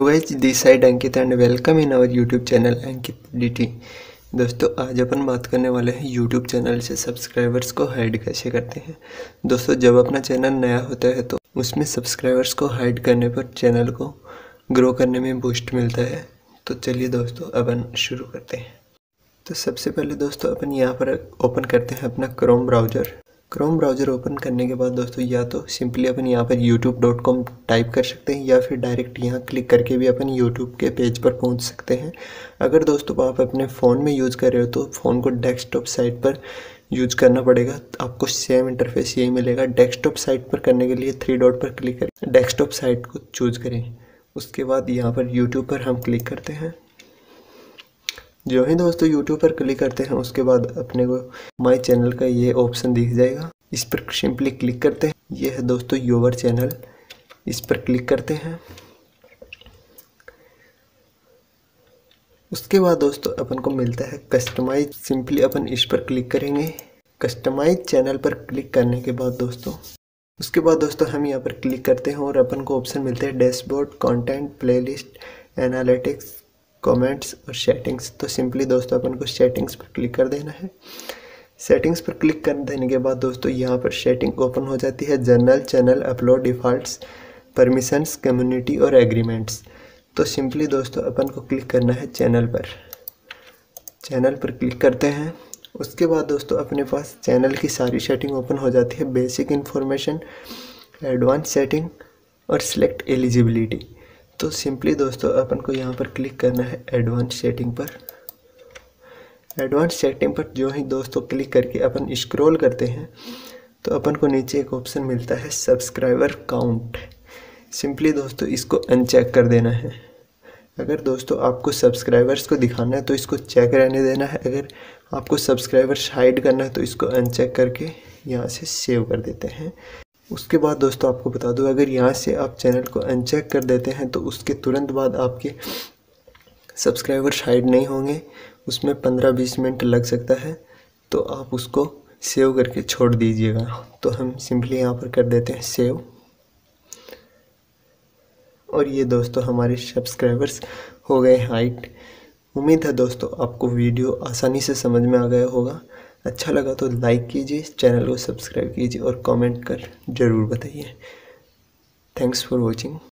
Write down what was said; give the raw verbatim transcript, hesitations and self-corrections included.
Guys this side Ankit and welcome in our YouTube channel Ankit D. दोस्तों आज अपन बात करने वाले हैं यूट्यूब चैनल से सब्सक्राइबर्स को हाइड कैसे करते हैं। दोस्तों जब अपना चैनल नया होता है तो उसमें सब्सक्राइबर्स को हाइड करने पर चैनल को ग्रो करने में बूस्ट मिलता है। तो चलिए दोस्तों अपन शुरू करते हैं। तो सबसे पहले दोस्तों अपन यहाँ पर ओपन करते हैं अपना Chrome browser. Chrome browser open करने के बाद दोस्तों या तो सिंपली अपन यहाँ पर यूट्यूब डॉट कॉम टाइप कर सकते हैं या फिर डायरेक्ट यहाँ क्लिक करके भी अपन यूट्यूब के पेज पर पहुँच सकते हैं। अगर दोस्तों आप अपने फ़ोन में यूज़ कर रहे हो तो फ़ोन को डेस्कटॉप साइट पर यूज करना पड़ेगा। आपको सेम इंटरफेस यही मिलेगा। डेस्कटॉप साइट पर करने के लिए थ्री डॉट पर क्लिक करें, डेस्कटॉप साइट को चूज करें। उसके बाद यहाँ पर यूट्यूब पर हम क्लिक करते हैं। जो ही दोस्तों यूट्यूब पर क्लिक करते हैं उसके बाद अपने को माय चैनल का ये ऑप्शन दिख जाएगा। इस पर सिंपली क्लिक करते हैं। ये है दोस्तों योर चैनल, इस पर क्लिक करते हैं। उसके बाद दोस्तों अपन को मिलता है कस्टमाइज। सिंपली अपन इस पर क्लिक करेंगे। कस्टमाइज चैनल पर क्लिक करने के बाद दोस्तों उसके बाद दोस्तों हम यहाँ पर क्लिक करते हैं और अपन को ऑप्शन मिलते हैं dashboard, content, playlist, analytics, comments और सेटिंग्स। तो सिंपली दोस्तों अपन को सेटिंग्स पर क्लिक कर देना है। सेटिंग्स पर क्लिक कर देने के बाद दोस्तों यहाँ पर सेटिंग ओपन हो जाती है। General, channel, upload, defaults, permissions, community और एग्रीमेंट्स। तो सिंपली दोस्तों अपन को क्लिक करना है चैनल पर। चैनल पर क्लिक करते हैं। उसके बाद दोस्तों अपने पास चैनल की सारी सेटिंग ओपन हो जाती है। बेसिक इन्फॉर्मेशन, एडवांस सेटिंग और सिलेक्ट एलिजिबिलिटी। तो सिंपली दोस्तों अपन को यहाँ पर क्लिक करना है एडवांस सेटिंग पर। एडवांस सेटिंग पर जो ही दोस्तों क्लिक करके अपन स्क्रॉल करते हैं तो अपन को नीचे एक ऑप्शन मिलता है सब्सक्राइबर काउंट। सिंपली दोस्तों इसको अनचेक कर देना है। अगर दोस्तों आपको सब्सक्राइबर्स को दिखाना है तो इसको चेक रहने देना है। अगर आपको सब्सक्राइबर्स हाइड करना है तो इसको अनचेक करके यहाँ से सेव कर देते हैं। उसके बाद दोस्तों आपको बता दूं, अगर यहाँ से आप चैनल को अनचेक कर देते हैं तो उसके तुरंत बाद आपके सब्सक्राइबर्स हाइड नहीं होंगे। उसमें पंद्रह बीस मिनट लग सकता है, तो आप उसको सेव करके छोड़ दीजिएगा। तो हम सिंपली यहाँ पर कर देते हैं सेव। और ये दोस्तों हमारे सब्सक्राइबर्स हो गए हाइड। उम्मीद है दोस्तों आपको वीडियो आसानी से समझ में आ गया होगा। अच्छा लगा तो लाइक कीजिए, चैनल को सब्सक्राइब कीजिए और कमेंट कर ज़रूर बताइए। Thanks for watching.